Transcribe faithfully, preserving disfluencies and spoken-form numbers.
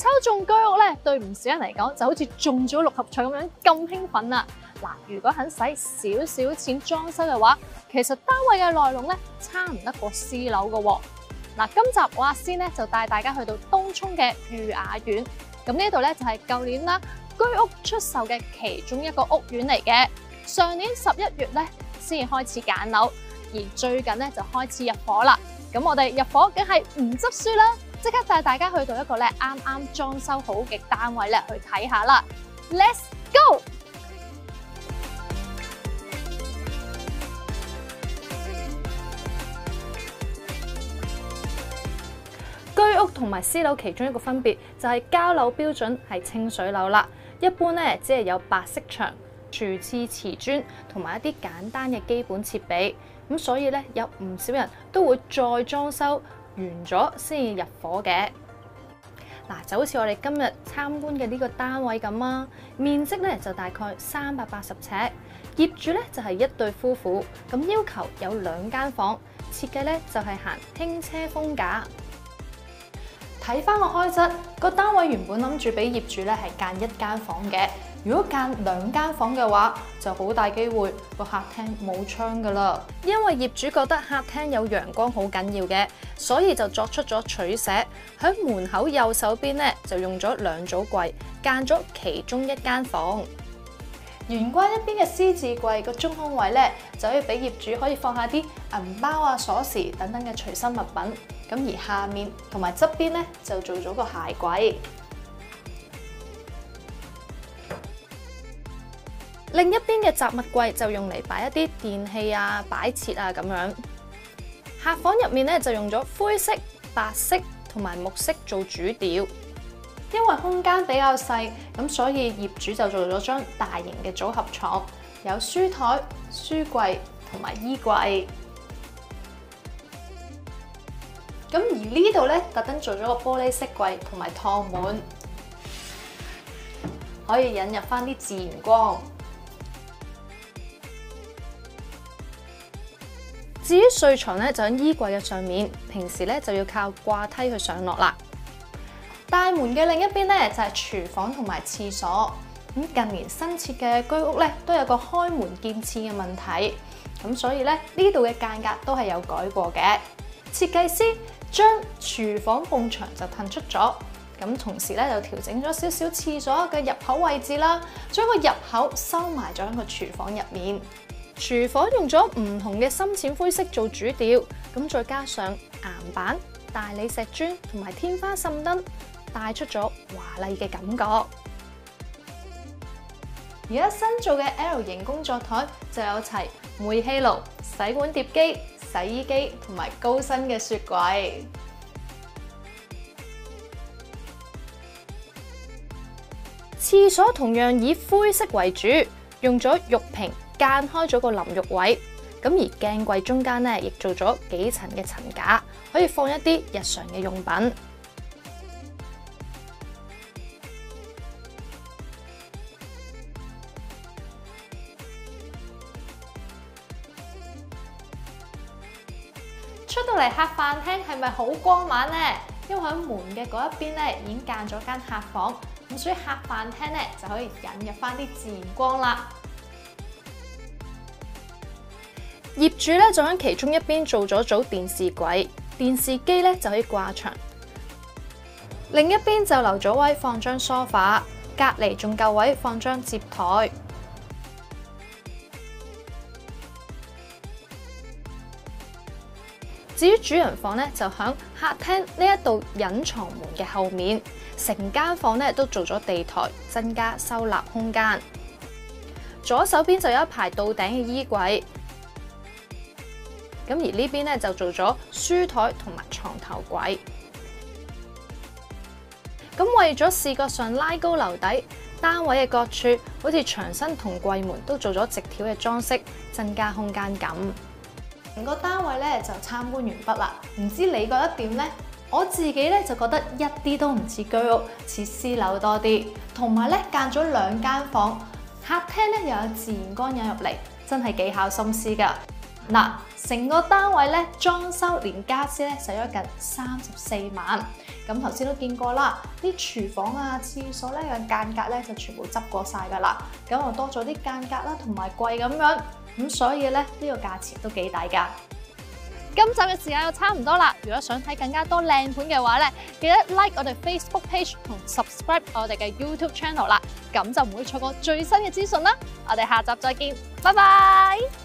抽中居屋咧，對唔少人嚟講就好似中咗六合彩咁樣咁興奮啊！嗱，如果肯使少少錢裝修嘅話，其實單位嘅內容咧差唔得過私樓嘅喎。嗱，今集我阿仙咧就帶大家去到東涌嘅裕雅苑，咁呢度咧就係舊年啦居屋出售嘅其中一個屋苑嚟嘅。上年十一月咧先至開始揀樓，而最近咧就開始入伙啦。咁我哋入伙梗係唔執輸啦，即刻帶大家去到一個咧啱啱裝修好嘅單位咧去睇下啦。Let's go！居屋同埋私樓其中一個分別就係交樓標準係清水樓啦，一般咧只係有白色牆、廚廁瓷磚同埋一啲簡單嘅基本設備，咁所以咧有唔少人都會再裝修完咗先至入伙嘅。嗱，就好似我哋今日參觀嘅呢個單位咁啊，面積咧就大概三百八十尺，業主咧就係一對夫婦，咁要求有兩間房，設計咧就係行輕車風格。睇翻個開則，個單位原本諗住俾業主咧係間一間房嘅，如果間兩間房嘅話，就好大機會個客廳冇窗噶啦。因為業主覺得客廳有陽光好緊要嘅，所以就作出咗取捨，喺門口右手邊咧就用咗兩組櫃，間咗其中一間房。玄關一邊嘅獅字櫃個中空位咧，就可以俾業主可以放下啲銀包啊、鎖匙等等嘅隨身物品。咁而下面同埋側邊咧就做咗個鞋櫃。另一邊嘅雜物櫃就用嚟擺一啲電器啊、擺設啊咁樣。客房入面咧就用咗灰色、白色同埋木色做主調。因為空間比較細，咁所以業主就做咗張大型嘅組合床，有書台、書櫃同埋衣櫃。咁而呢度咧特登做咗個玻璃飾櫃同埋趟門，可以引入翻啲自然光。至於睡床咧就喺衣櫃嘅上面，平時咧就要靠掛梯去上落啦。大門嘅另一邊咧就係廚房同埋廁所。咁近年新設嘅居屋咧都有個開門見廁嘅問題，咁所以咧呢度嘅間隔都係有改過嘅。設計師將廚房埲牆就騰出咗，咁同時咧就調整咗少少廁所嘅入口位置啦，將個入口收埋咗喺個廚房入面。廚房用咗唔同嘅深淺灰色做主調，咁再加上岩板、大理石磚同埋天花滲燈，帶出咗華麗嘅感覺。而家新做嘅 L 型工作台就有齊煤氣爐、洗碗碟機、洗衣機同埋高身嘅雪櫃。廁所同樣以灰色為主，用咗玉屏間開咗個淋浴位，咁而鏡櫃中間咧亦做咗幾層嘅層架，可以放一啲日常嘅用品。出到嚟客飯廳係咪好光猛呢？因為喺門嘅嗰一邊咧已經間咗間客房，咁所以客飯廳咧就可以引入翻啲自然光啦。業主咧就喺其中一邊做咗組電視櫃，電視機咧就可以掛牆。另一邊就留咗位放張梳化，隔離仲夠位放張摺台。至於主人房咧，就喺客廳呢一度隱藏門嘅後面，成間房咧都做咗地台，增加收納空間。左手邊就有一排到頂嘅衣櫃，咁而呢邊咧就做咗書台同埋床頭櫃。咁為咗視覺上拉高樓底，單位嘅各處好似牆身同櫃門都做咗直條嘅裝飾，增加空間感。成個單位咧就參觀完畢啦，唔知你覺得點呢？我自己咧就覺得一啲都唔似居屋，似私樓多啲，同埋咧間咗兩間房，客廳咧又有自然光引入嚟，真係幾考心思㗎。嗱，成個單位咧裝修連家私咧使咗近三十四萬， 咁頭先都見過啦，啲廚房啊、廁所咧嘅間隔咧就全部執過晒㗎啦，咁又多咗啲間隔啦同埋櫃咁樣，咁所以咧呢個價錢都幾抵㗎。今集嘅時間又差唔多啦，如果想睇更加多靚盤嘅話咧，記得 like 我哋 Facebook page 同 subscribe 我哋嘅 YouTube channel 啦，咁就唔會錯過最新嘅資訊啦。我哋下集再見，拜拜。